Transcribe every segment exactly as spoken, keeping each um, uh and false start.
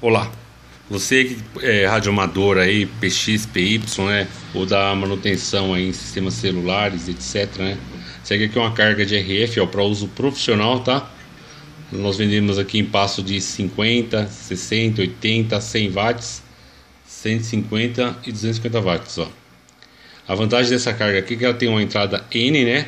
Olá, você que é radioamador aí, P X, P Y, né? Ou da manutenção aí em sistemas celulares, etc, né? Segue aqui uma carga de R F, ó, para uso profissional, tá? Nós vendemos aqui em passo de cinquenta, sessenta, oitenta, cem watts, cento e cinquenta e duzentos e cinquenta watts, ó. A vantagem dessa carga aqui é que ela tem uma entrada N, né?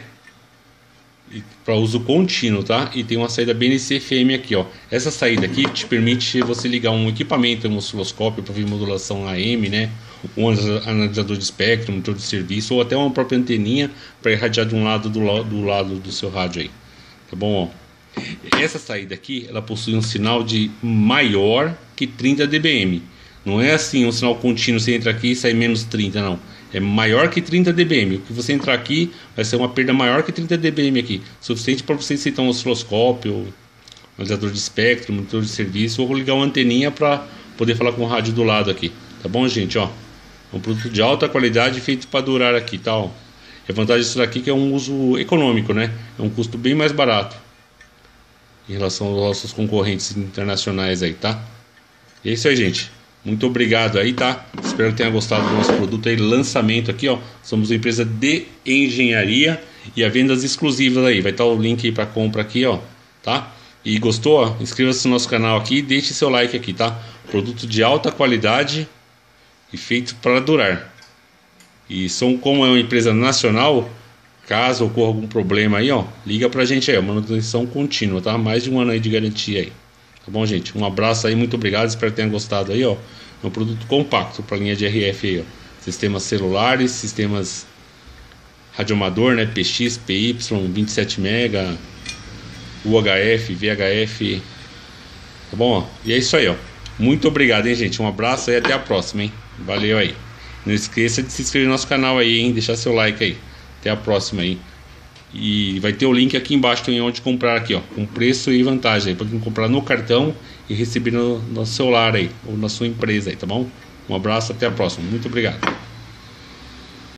Para uso contínuo, tá? E tem uma saída B N C F M aqui, ó. Essa saída aqui te permite você ligar um equipamento, um osciloscópio para ver modulação A M, né? Um analisador de espectro, um monitor de serviço, ou até uma própria anteninha para irradiar de um lado do, do lado do seu rádio aí. Tá bom, ó? Essa saída aqui, ela possui um sinal de maior que trinta decibéis. Não é assim um sinal contínuo, você entra aqui e sai menos trinta, não. É maior que trinta decibéis. O que você entrar aqui vai ser uma perda maior que trinta decibéis aqui. Suficiente para você aceitar um osciloscópio, um analisador de espectro, um monitor de serviço, ou ligar uma anteninha para poder falar com o rádio do lado aqui. Tá bom, gente? Ó, é um produto de alta qualidade feito para durar aqui, tá? Ó. E a vantagem disso daqui é que é um uso econômico, né? É um custo bem mais barato em relação aos nossos concorrentes internacionais aí, tá? E é isso aí, gente. Muito obrigado aí, tá? Espero que tenha gostado do nosso produto aí, lançamento aqui, ó. Somos uma empresa de engenharia e a vendas exclusivas aí. Vai estar o link aí para compra aqui, ó, tá? E gostou? Ó, inscreva-se no nosso canal aqui e deixe seu like aqui, tá? Produto de alta qualidade e feito para durar. E são, como é uma empresa nacional, caso ocorra algum problema aí, ó, liga pra gente aí, ó, manutenção contínua, tá? Mais de um ano aí de garantia aí. Tá bom, gente? Um abraço aí, muito obrigado, espero que tenham gostado aí, ó. É um produto compacto para linha de R F aí, ó. Sistemas celulares, sistemas radioamador, né? P X, P Y, vinte e sete mega, U H F, V H F. Tá bom? Ó? E é isso aí, ó. Muito obrigado, hein, gente? Um abraço e até a próxima, hein? Valeu aí. Não esqueça de se inscrever no nosso canal aí, hein? Deixar seu like aí. Até a próxima aí. E vai ter o link aqui embaixo também onde comprar aqui, ó, com preço e vantagem, para quem comprar no cartão e receber no, no celular aí, ou na sua empresa aí, tá bom? Um abraço, até a próxima. Muito obrigado.